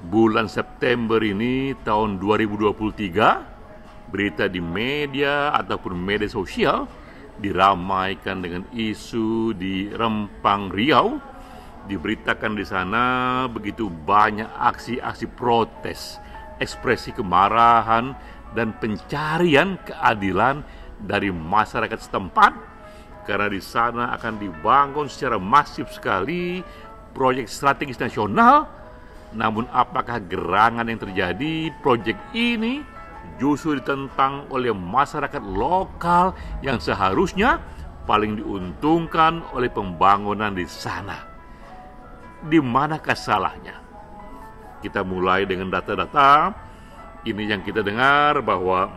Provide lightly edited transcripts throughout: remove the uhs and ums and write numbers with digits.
bulan September ini tahun 2023, berita di media ataupun media sosial diramaikan dengan isu di Rempang, Riau. Diberitakan di sana begitu banyak aksi-aksi protes, ekspresi kemarahan dan pencarian keadilan dari masyarakat setempat, karena di sana akan dibangun secara masif sekali proyek strategis nasional. Namun apakah gerangan yang terjadi proyek ini justru ditentang oleh masyarakat lokal yang seharusnya paling diuntungkan oleh pembangunan di sana? Di manakah salahnya? Kita mulai dengan data-data. Ini yang kita dengar bahwa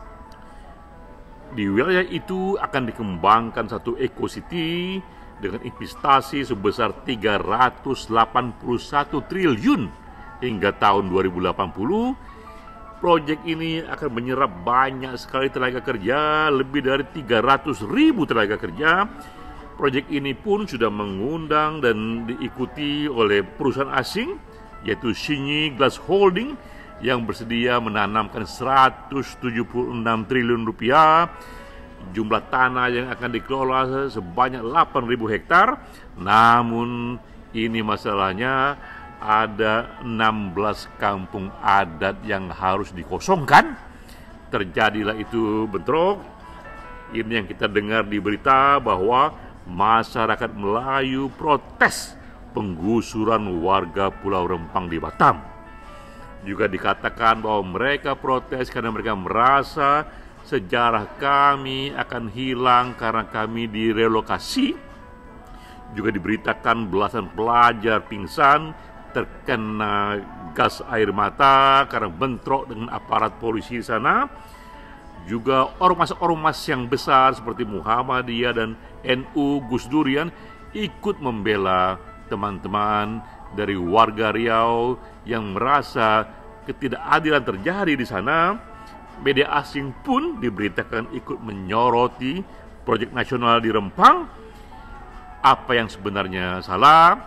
di wilayah itu akan dikembangkan satu eco-city dengan investasi sebesar 381 triliun hingga tahun 2080. Proyek ini akan menyerap banyak sekali tenaga kerja, lebih dari 300.000 tenaga kerja. Proyek ini pun sudah mengundang dan diikuti oleh perusahaan asing, yaitu Xinyi Glass Holding, yang bersedia menanamkan 176 triliun rupiah. Jumlah tanah yang akan dikelola sebanyak 8.000 hektar. Namun ini masalahnya, ada 16 kampung adat yang harus dikosongkan. Terjadilah itu bentrok. Ini yang kita dengar di berita bahwa masyarakat Melayu protes penggusuran warga Pulau Rempang di Batam. Juga dikatakan bahwa mereka protes karena mereka merasa sejarah kami akan hilang karena kami direlokasi. Juga diberitakan belasan pelajar pingsan terkena gas air mata karena bentrok dengan aparat polisi di sana. Juga ormas-ormas yang besar seperti Muhammadiyah dan NU Gus Durian ikut membela teman-teman dari warga Riau yang merasa ketidakadilan terjadi di sana. Media asing pun diberitakan ikut menyoroti proyek nasional di Rempang. Apa yang sebenarnya salah?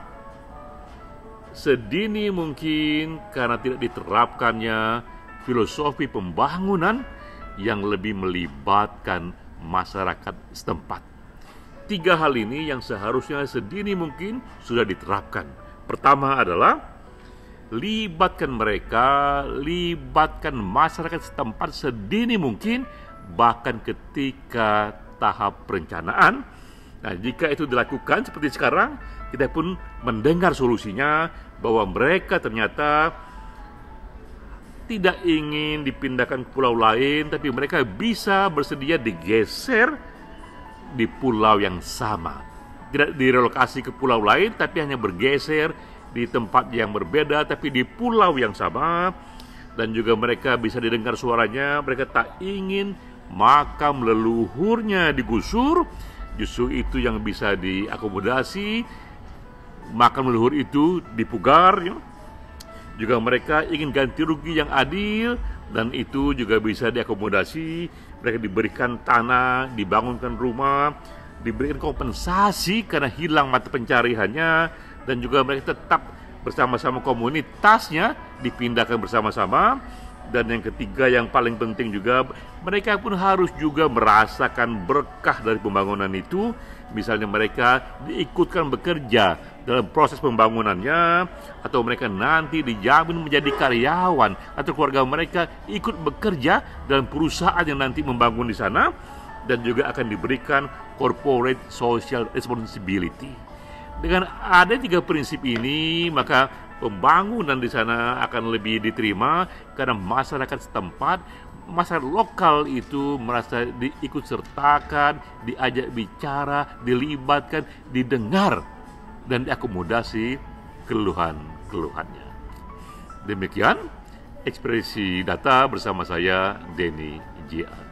Sedini mungkin karena tidak diterapkannya filosofi pembangunan yang lebih melibatkan masyarakat setempat. 3 hal ini yang seharusnya sedini mungkin sudah diterapkan. Pertama adalah libatkan mereka, libatkan masyarakat setempat sedini mungkin, bahkan ketika tahap perencanaan. Nah, jika itu dilakukan seperti sekarang, kita pun mendengar solusinya bahwa mereka ternyata tidak ingin dipindahkan ke pulau lain, tapi mereka bisa bersedia digeser di pulau yang sama. Tidak direlokasi ke pulau lain, tapi hanya bergeser di tempat yang berbeda, tapi di pulau yang sama. Dan juga mereka bisa didengar suaranya, mereka tak ingin makam leluhurnya digusur. Justru itu yang bisa diakomodasi, makam leluhur itu dipugar. Juga mereka ingin ganti rugi yang adil, dan itu juga bisa diakomodasi. Mereka diberikan tanah, dibangunkan rumah, diberikan kompensasi karena hilang mata pencariannya, dan juga mereka tetap bersama-sama komunitasnya, dipindahkan bersama-sama. Dan yang ketiga yang paling penting juga, mereka pun harus juga merasakan berkah dari pembangunan itu. Misalnya mereka diikutkan bekerja dalam proses pembangunannya, atau mereka nanti dijamin menjadi karyawan, atau keluarga mereka ikut bekerja dalam perusahaan yang nanti membangun di sana. Dan juga akan diberikan corporate social responsibility. Dengan ada 3 prinsip ini, maka pembangunan di sana akan lebih diterima karena masyarakat setempat, masyarakat lokal itu merasa diikut sertakan, diajak bicara, dilibatkan, didengar, dan diakomodasi keluhan-keluhannya. Demikian ekspresi data bersama saya, Denny J.A.